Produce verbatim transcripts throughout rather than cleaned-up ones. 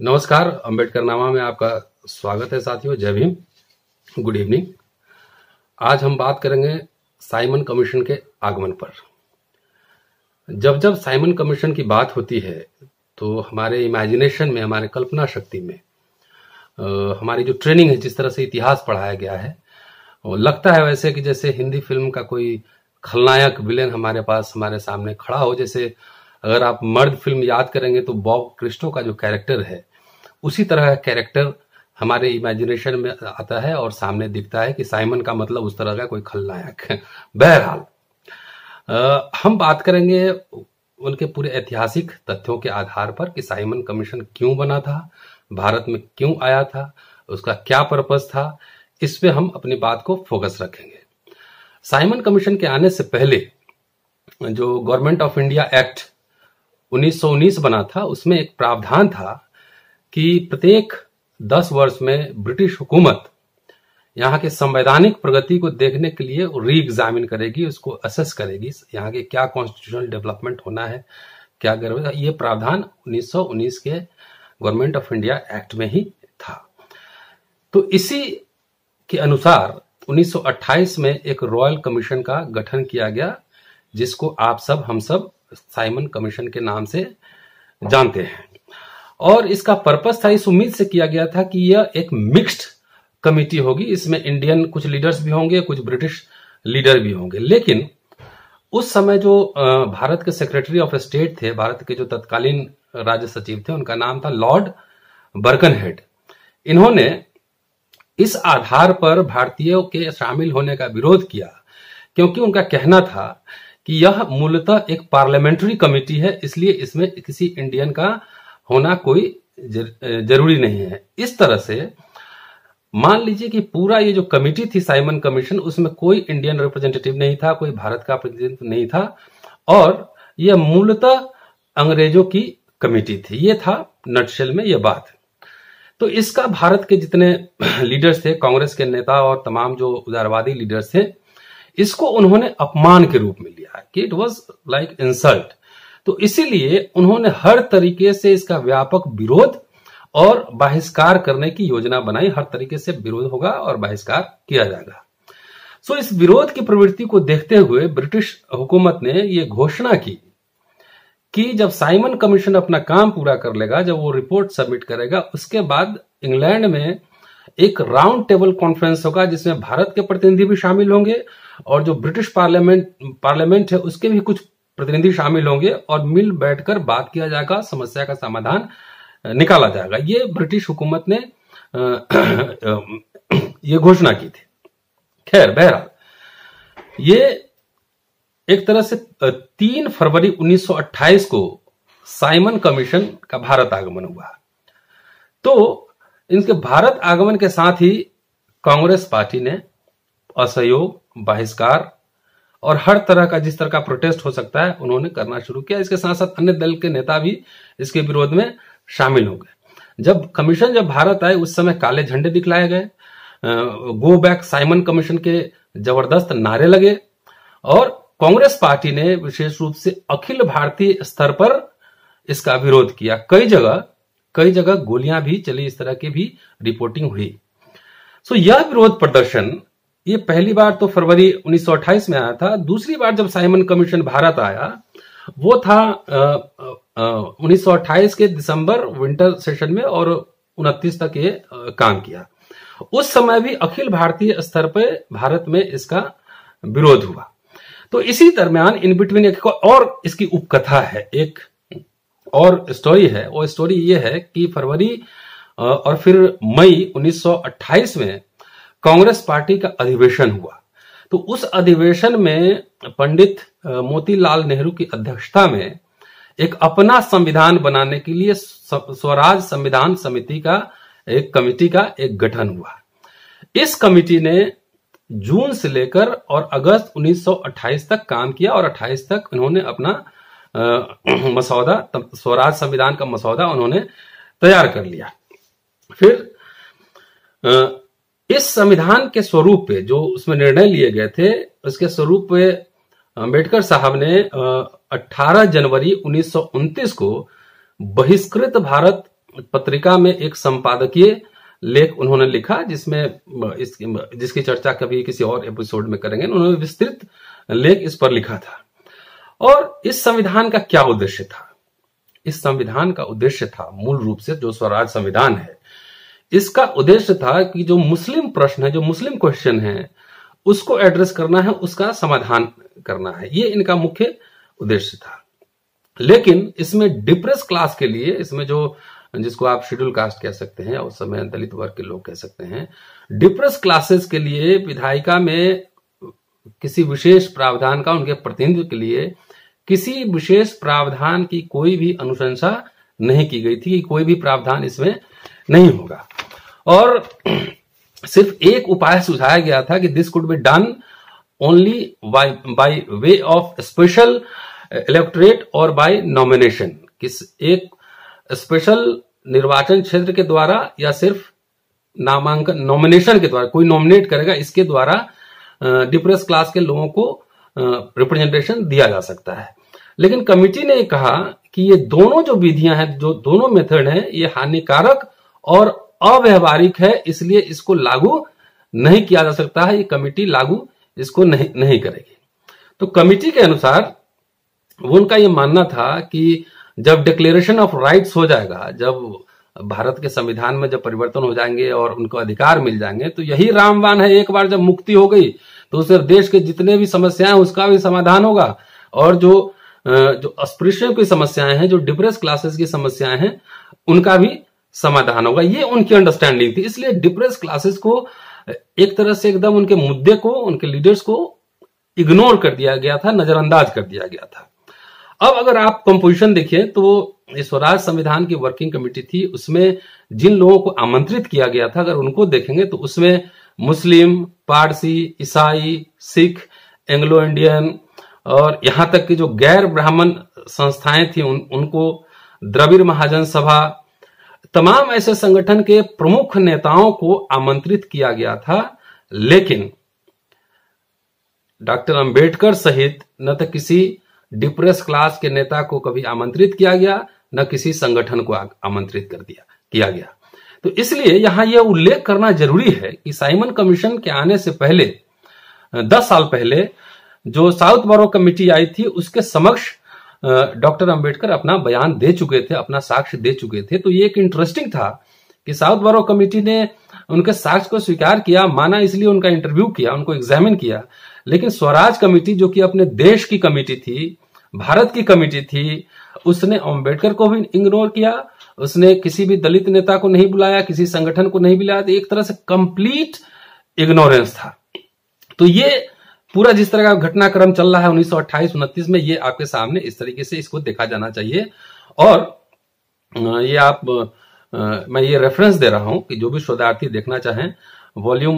नमस्कार, अंबेडकर नामा में आपका स्वागत है साथियों। जय भीम, गुड इवनिंग। आज हम बात करेंगे साइमन कमीशन के आगमन पर। जब जब साइमन कमीशन की बात होती है तो हमारे इमेजिनेशन में, हमारे कल्पना शक्ति में आ, हमारी जो ट्रेनिंग है, जिस तरह से इतिहास पढ़ाया गया है, वो लगता है वैसे कि जैसे हिंदी फिल्म का कोई खलनायक विलेन हमारे पास, हमारे सामने खड़ा हो। जैसे अगर आप मर्द फिल्म याद करेंगे तो बॉब क्रिस्टो का जो कैरेक्टर है, उसी तरह का कैरेक्टर हमारे इमेजिनेशन में आता है और सामने दिखता है कि साइमन का मतलब उस तरह का कोई खलनायक है। बहरहाल हम बात करेंगे उनके पूरे ऐतिहासिक तथ्यों के आधार पर कि साइमन कमीशन क्यों बना था, भारत में क्यों आया था, उसका क्या पर्पस था। इस पे हम अपनी बात को फोकस रखेंगे। साइमन कमीशन के आने से पहले जो गवर्नमेंट ऑफ इंडिया एक्ट उन्नीस सौ उन्नीस बना था, उसमें एक प्रावधान था कि प्रत्येक दस वर्ष में ब्रिटिश हुकूमत यहाँ के संवैधानिक प्रगति को देखने के लिए री एग्जामिन करेगी, उसको असेस करेगी, यहाँ के क्या कॉन्स्टिट्यूशनल डेवलपमेंट होना है, क्या गर्व। ये प्रावधान उन्नीस सौ उन्नीस के गवर्नमेंट ऑफ इंडिया एक्ट में ही था। तो इसी के अनुसार उन्नीस सौ अट्ठाईस में एक रॉयल कमीशन का गठन किया गया, जिसको आप सब, हम सब साइमन कमीशन के नाम से जानते हैं। और इसका पर्पस था, इस उम्मीद से किया गया था कि यह एक मिक्स्ड कमिटी होगी। इसमें इंडियन कुछ लीडर्स भी होंगे, कुछ ब्रिटिश लीडर भी होंगे। लेकिन उस समय जो भारत के सेक्रेटरी ऑफ स्टेट थे, भारत के जो तत्कालीन राज्य सचिव थे, उनका नाम था लॉर्ड बर्कनहेड। इन्होंने इस आधार पर भारतीयों के शामिल होने का विरोध किया, क्योंकि उनका कहना था कि यह मूलतः एक पार्लियामेंट्री कमेटी है, इसलिए इसमें किसी इंडियन का होना कोई जरूरी नहीं है। इस तरह से मान लीजिए कि पूरा ये जो कमेटी थी साइमन कमीशन, उसमें कोई इंडियन रिप्रेजेंटेटिव नहीं था, कोई भारत का प्रतिनिधित्व नहीं था, और यह मूलतः अंग्रेजों की कमेटी थी। ये था नटशेल में ये बात। तो इसका भारत के जितने लीडर्स थे, कांग्रेस के नेता और तमाम जो उदारवादी लीडर्स थे, इसको उन्होंने अपमान के रूप में लिया कि इट वाज लाइक इंसल्ट। तो इसीलिए उन्होंने हर तरीके से इसका व्यापक विरोध और बहिष्कार करने की योजना बनाई। हर तरीके से विरोध होगा और बहिष्कार किया जाएगा। सो इस विरोध की प्रवृत्ति को देखते हुए ब्रिटिश हुकूमत ने यह घोषणा की कि जब साइमन कमीशन अपना काम पूरा कर लेगा, जब वो रिपोर्ट सबमिट करेगा, उसके बाद इंग्लैंड में एक राउंड टेबल कॉन्फ्रेंस होगा, जिसमें भारत के प्रतिनिधि भी शामिल होंगे और जो ब्रिटिश पार्लियामेंट पार्लियामेंट है उसके भी कुछ प्रतिनिधि शामिल होंगे, और मिल बैठकर बात किया जाएगा, समस्या का समाधान निकाला जाएगा। ये ब्रिटिश हुकूमत ने ये घोषणा की थी। खैर, बहरहाल ये एक तरह से तीन फरवरी उन्नीस सौ अट्ठाईस को साइमन कमीशन का भारत आगमन हुआ। तो इनके भारत आगमन के साथ ही कांग्रेस पार्टी ने असहयोग, बहिष्कार और हर तरह का जिस तरह का प्रोटेस्ट हो सकता है उन्होंने करना शुरू किया। इसके साथ साथ अन्य दल के नेता भी इसके विरोध में शामिल हो गए। जब कमीशन जब भारत आए, उस समय काले झंडे दिखलाए गए, गो बैक साइमन कमीशन के जबरदस्त नारे लगे, और कांग्रेस पार्टी ने विशेष रूप से अखिल भारतीय स्तर पर इसका विरोध किया। कई जगह कई जगह गोलियां भी चली, इस तरह की भी रिपोर्टिंग हुई। सो यह विरोध प्रदर्शन ये पहली बार तो फरवरी उन्नीस सौ अट्ठाईस में आया था। दूसरी बार जब साइमन कमीशन भारत आया, वो था उन्नीस सौ अट्ठाईस के दिसंबर विंटर सेशन में, और उनतीस तक ये आ, काम किया। उस समय भी अखिल भारतीय स्तर पे भारत में इसका विरोध हुआ। तो इसी दरमियान इन बिटवीन एक और इसकी उपकथा है, एक और स्टोरी है। वो स्टोरी ये है कि फरवरी और फिर मई उन्नीस सौ अट्ठाईस में कांग्रेस पार्टी का अधिवेशन हुआ। तो उस अधिवेशन में पंडित मोतीलाल नेहरू की अध्यक्षता में एक अपना संविधान बनाने के लिए स्वराज संविधान समिति का एक कमेटी का एक गठन हुआ। इस कमेटी ने जून से लेकर और अगस्त उन्नीस सौ अट्ठाईस तक काम किया, और अट्ठाईस तक उन्होंने अपना मसौदा, स्वराज संविधान का मसौदा उन्होंने तैयार कर लिया। फिर आ, इस संविधान के स्वरूप पे जो उसमें निर्णय लिए गए थे, उसके स्वरूप पे अम्बेडकर साहब ने अठारह जनवरी उन्नीस सौ उनतीस को बहिष्कृत भारत पत्रिका में एक संपादकीय लेख उन्होंने लिखा, जिसमें इस जिसकी चर्चा कभी किसी और एपिसोड में करेंगे। उन्होंने विस्तृत लेख इस पर लिखा था। और इस संविधान का क्या उद्देश्य था? इस संविधान का उद्देश्य था, मूल रूप से जो स्वराज संविधान है, इसका उद्देश्य था कि जो मुस्लिम प्रश्न है, जो मुस्लिम क्वेश्चन है, उसको एड्रेस करना है, उसका समाधान करना है। ये इनका मुख्य उद्देश्य था। लेकिन इसमें डिप्रेस क्लास के लिए, इसमें जो जिसको आप शेड्यूल कास्ट कह सकते हैं, उस समय दलित वर्ग के लोग कह सकते हैं, डिप्रेस क्लासेस के लिए विधायिका में किसी विशेष प्रावधान का, उनके प्रतिनिधित्व के लिए किसी विशेष प्रावधान की कोई भी अनुशंसा नहीं की गई थी कि कोई भी प्रावधान इसमें नहीं होगा। और सिर्फ एक उपाय सुझाया गया था कि this could be done only by way of special electorate और बाय नॉमिनेशन, किस एक स्पेशल निर्वाचन क्षेत्र के द्वारा या सिर्फ नामांकन नॉमिनेशन के द्वारा, कोई नॉमिनेट करेगा, इसके द्वारा डिप्रेस क्लास के लोगों को रिप्रेजेंटेशन दिया जा सकता है। लेकिन कमिटी ने कहा कि ये दोनों जो विधियां हैं, जो दोनों मेथड हैं, ये हानिकारक और अव्यवहारिक है, इसलिए इसको लागू नहीं किया जा सकता है। ये कमिटी लागू इसको नहीं नहीं करेगी। तो कमिटी के अनुसार वो उनका ये मानना था कि जब डिक्लेरेशन ऑफ राइट्स हो जाएगा, जब भारत के संविधान में जब परिवर्तन हो जाएंगे और उनको अधिकार मिल जाएंगे, तो यही रामबाण है। एक बार जब मुक्ति हो गई तो उस देश के जितने भी समस्याएं उसका भी समाधान होगा, और जो जो अस्पृश्यों की समस्याएं हैं, जो डिप्रेस क्लासेस की समस्याएं हैं, उनका भी समाधान होगा। ये उनकी अंडरस्टैंडिंग थी। इसलिए डिप्रेस क्लासेस को एक तरह से एकदम उनके मुद्दे को, उनके लीडर्स को इग्नोर कर दिया गया था, नजरअंदाज कर दिया गया था। अब अगर आप कंपोजिशन देखिए तो स्वराज संविधान की वर्किंग कमेटी थी, उसमें जिन लोगों को आमंत्रित किया गया था, अगर उनको देखेंगे तो उसमें मुस्लिम, पारसी, ईसाई, सिख, एंग्लो इंडियन और यहां तक कि जो गैर ब्राह्मण संस्थाएं थी उन, उनको द्रविड़ महाजन सभा, तमाम ऐसे संगठन के प्रमुख नेताओं को आमंत्रित किया गया था। लेकिन डॉक्टर अंबेडकर सहित न तो किसी डिप्रेस क्लास के नेता को कभी आमंत्रित किया गया, न किसी संगठन को आमंत्रित कर दिया किया गया। तो इसलिए यहां यह उल्लेख करना जरूरी है कि साइमन कमीशन के आने से पहले, दस साल पहले जो साउथ बरो कमेटी आई थी, उसके समक्ष डॉक्टर अंबेडकर अपना बयान दे चुके थे, अपना साक्ष्य दे चुके थे। तो ये एक इंटरेस्टिंग था कि साउथ बरो कमेटी ने उनके साक्ष्य को स्वीकार किया, माना, इसलिए उनका इंटरव्यू किया, उनको एग्जामिन किया। लेकिन स्वराज कमेटी, जो कि अपने देश की कमेटी थी, भारत की कमेटी थी, उसने अंबेडकर को भी इग्नोर किया, उसने किसी भी दलित नेता को नहीं बुलाया, किसी संगठन को नहीं बुलाया। तो एक तरह से कंप्लीट इग्नोरेंस था। तो ये पूरा जिस तरह का घटनाक्रम चल रहा है उन्नीस सौ अट्ठाईस उनतीस में, ये आपके सामने इस तरीके से इसको देखा जाना चाहिए। और ये आप, मैं ये रेफरेंस दे रहा हूं कि जो भी शोधार्थी देखना चाहें, volume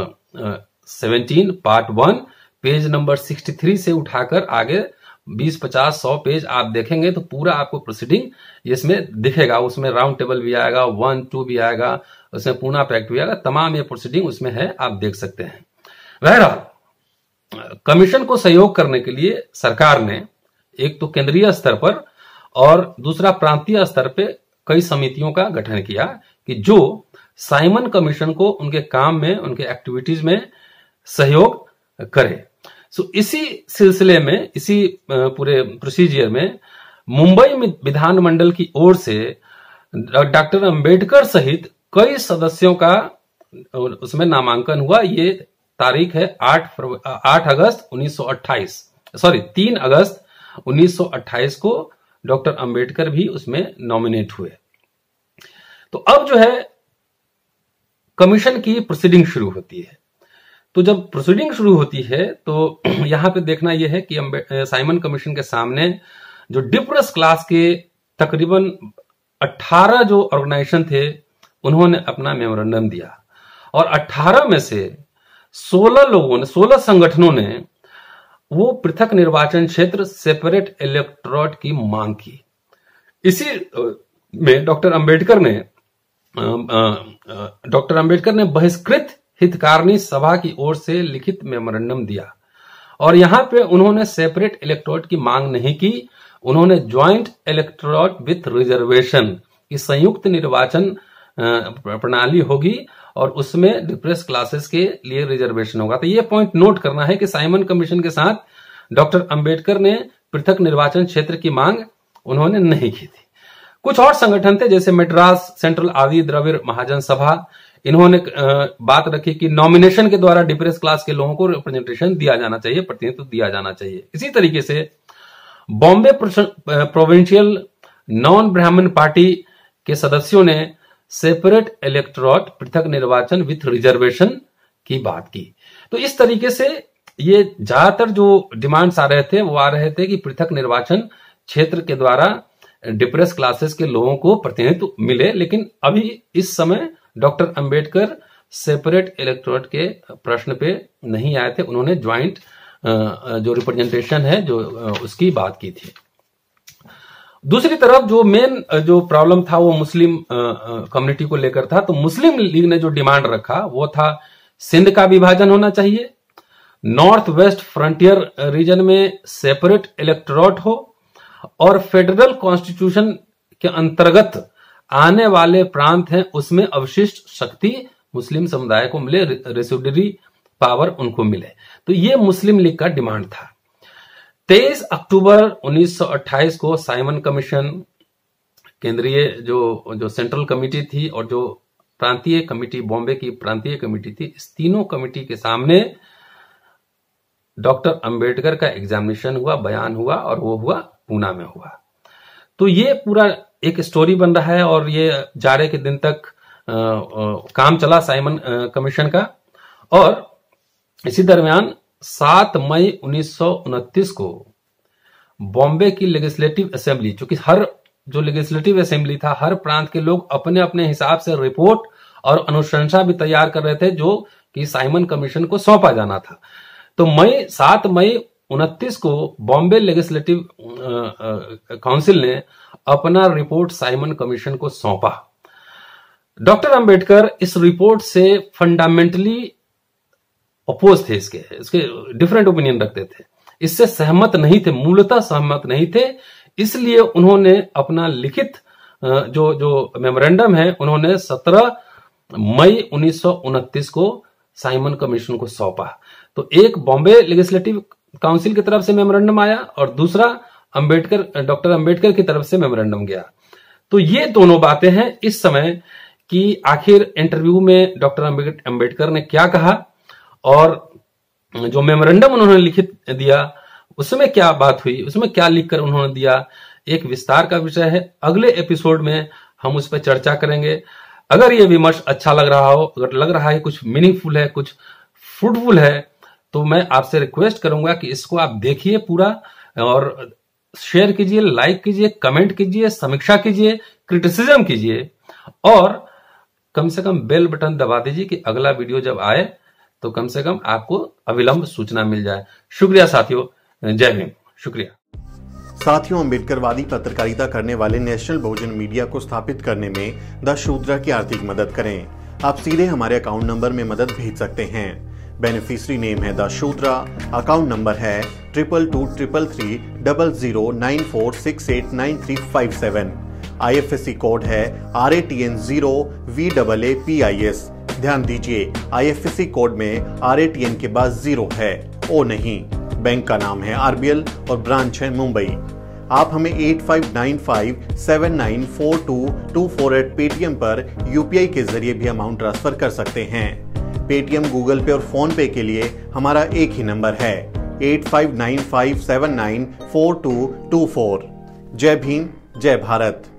seventeen part one page number sixty three से उठाकर आगे बीस पचास सौ पेज आप देखेंगे तो पूरा आपको प्रोसीडिंग इसमें दिखेगा। उसमें राउंड टेबल भी आएगा, वन टू भी आएगा, उसमें पूना पैक्ट भी आएगा, तमाम ये प्रोसीडिंग उसमें है, आप देख सकते हैं। बहरहाल कमीशन को सहयोग करने के लिए सरकार ने एक तो केंद्रीय स्तर पर और दूसरा प्रांतीय स्तर पे कई समितियों का गठन किया कि जो साइमन कमीशन को उनके काम में, उनके एक्टिविटीज में सहयोग करे। सो इसी सिलसिले में, इसी पूरे प्रोसीजर में मुंबई में विधानमंडल की ओर से डॉक्टर अंबेडकर सहित कई सदस्यों का उसमें नामांकन हुआ। ये तारीख है आठ अगस्त उन्नीस सौ अट्ठाईस, सॉरी तीन अगस्त उन्नीस सौ अट्ठाईस को डॉक्टर अंबेडकर भी उसमें नॉमिनेट हुए। तो अब जो है कमीशन की प्रोसीडिंग शुरू होती है। तो जब प्रोसीडिंग शुरू होती है तो यहां पे देखना यह है कि साइमन कमीशन के सामने जो डिप्रेस क्लास के तकरीबन अठारह जो ऑर्गेनाइजेशन थे, उन्होंने अपना मेमोरेंडम दिया और अठारह में से सोलह लोगों ने, सोलह संगठनों ने वो पृथक निर्वाचन क्षेत्र, सेपरेट इलेक्टोरेट की मांग की। इसी में डॉक्टर अंबेडकर ने डॉक्टर अंबेडकर ने बहिष्कृत हितकारिणी सभा की ओर से लिखित मेमोरेंडम दिया और यहां पे उन्होंने सेपरेट इलेक्टोरेट की मांग नहीं की, उन्होंने ज्वाइंट इलेक्टोरेट विथ रिजर्वेशन कि संयुक्त निर्वाचन प्रणाली होगी और उसमें डिप्रेस क्लासेस के लिए रिजर्वेशन होगा। तो ये पॉइंट नोट करना है कि साइमन कमीशन के साथ डॉक्टर अंबेडकर ने पृथक निर्वाचन क्षेत्र की मांग उन्होंने नहीं की थी। कुछ और संगठन थे जैसे मद्रास सेंट्रल आदि द्रविड़ महाजन सभा, इन्होंने बात रखी कि नॉमिनेशन के द्वारा डिप्रेस क्लास के लोगों को रिप्रेजेंटेशन दिया जाना चाहिए, प्रतिनिधित्व दिया जाना चाहिए। इसी तरीके से Bombay provincial non Brahmin party के सदस्यों ने सेपरेट इलेक्टोरेट पृथक निर्वाचन विथ रिजर्वेशन की बात की। तो इस तरीके से ये ज्यादातर जो डिमांड्स आ रहे थे वो आ रहे थे कि पृथक निर्वाचन क्षेत्र के द्वारा डिप्रेस क्लासेस के लोगों को प्रतिनिधित्व मिले। लेकिन अभी इस समय डॉक्टर अंबेडकर सेपरेट इलेक्टोरेट के प्रश्न पे नहीं आए थे, उन्होंने ज्वाइंट जो रिप्रेजेंटेशन है जो उसकी बात की थी। दूसरी तरफ जो मेन जो प्रॉब्लम था वो मुस्लिम कम्युनिटी को लेकर था। तो मुस्लिम लीग ने जो डिमांड रखा वो था सिंध का विभाजन होना चाहिए, नॉर्थ वेस्ट फ्रंटियर रीजन में सेपरेट इलेक्टोरेट हो और फेडरल कॉन्स्टिट्यूशन के अंतर्गत आने वाले प्रांत हैं उसमें अवशिष्ट शक्ति मुस्लिम समुदाय को मिले, रेसिड्यूरी पावर उनको मिले। तो ये मुस्लिम लीग का डिमांड था। तेईस अक्टूबर उन्नीस सौ अट्ठाईस को साइमन कमीशन, केंद्रीय जो जो सेंट्रल कमेटी थी और जो प्रांतीय कमेटी, बॉम्बे की प्रांतीय कमेटी थी, इस तीनों कमेटी के सामने डॉक्टर अंबेडकर का एग्जामिनेशन हुआ, बयान हुआ और वो हुआ पूना में हुआ। तो ये पूरा एक स्टोरी बन रहा है और ये जाड़े के दिन तक आ, आ, काम चला साइमन कमीशन का। और इसी दरमियान सात मई उन्नीस सौ उनतीस को बॉम्बे की लेजिस्लेटिव असेंबली, चूंकि हर जो लेजिस्लेटिव असेंबली था हर प्रांत के लोग अपने अपने हिसाब से रिपोर्ट और अनुशंसा भी तैयार कर रहे थे जो कि साइमन कमीशन को सौंपा जाना था। तो मई सात मई उनतीस को बॉम्बे लेजिस्लेटिव काउंसिल ने अपना रिपोर्ट साइमन कमीशन को सौंपा। डॉक्टर अंबेडकर इस रिपोर्ट से फंडामेंटली अपोज थे, इसके इसके डिफरेंट ओपिनियन रखते थे, इससे सहमत नहीं थे, मूलतः सहमत नहीं थे। इसलिए उन्होंने अपना लिखित जो जो मेमोरेंडम है उन्होंने सत्रह मई उन्नीस सौ उनतीस को साइमन कमीशन को सौंपा। तो एक बॉम्बे लेजिस्लेटिव काउंसिल की तरफ से मेमोरेंडम आया और दूसरा अंबेडकर डॉक्टर अंबेडकर की तरफ से मेमोरेंडम गया। तो ये दोनों बातें हैं इस समय कि आखिर इंटरव्यू में डॉक्टर अंबेडकर ने क्या कहा और जो मेमोरेंडम उन्होंने लिखित दिया उसमें क्या बात हुई, उसमें क्या लिखकर उन्होंने दिया, एक विस्तार का विषय है। अगले एपिसोड में हम उस पर चर्चा करेंगे। अगर ये विमर्श अच्छा लग रहा हो, अगर लग रहा है कुछ मीनिंगफुल है, कुछ फ्रूटफुल है, तो मैं आपसे रिक्वेस्ट करूंगा कि इसको आप देखिए पूरा और शेयर कीजिए, लाइक कीजिए, कमेंट कीजिए, समीक्षा कीजिए, क्रिटिसिज्म कीजिए और कम से कम बेल बटन दबा दीजिए कि अगला वीडियो जब आए तो कम से कम आपको अविलंब सूचना मिल जाए। शुक्रिया साथियों, जय भीम। शुक्रिया साथियों, अम्बेडकरवादी पत्रकारिता करने वाले नेशनल बहुजन मीडिया को स्थापित करने में द शूद्रा की आर्थिक मदद करें। आप सीधे हमारे अकाउंट नंबर में मदद भेज सकते हैं। बेनिफिशियरी नेम है द शूद्रा, अकाउंट नंबर है triple two triple three double zero nine four six eight nine three five seven. I F S C code है R A T N zero V double A P I S. ध्यान दीजिए, I F S C code में R A T N के बाद zero है, ओ नहीं। Bank का नाम है आर बी एल और ब्रांच है मुंबई। आप हमें eight five nine five seven nine four two two four eight Paytm पर यू पी आई के जरिए भी अमाउंट ट्रांसफर कर सकते हैं। पेटीएम, गूगल पे और फोन पे के लिए हमारा एक ही नंबर है eight five nine five seven nine four two two four. जय भीम, जय भारत।